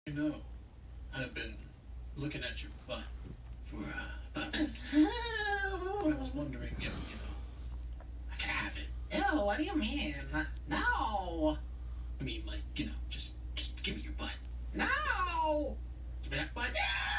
You know, I've been looking at your butt for about a week. I was wondering if, I could have it. Ew, what do you mean? No! I mean, like, just give me your butt. No! Give me that butt.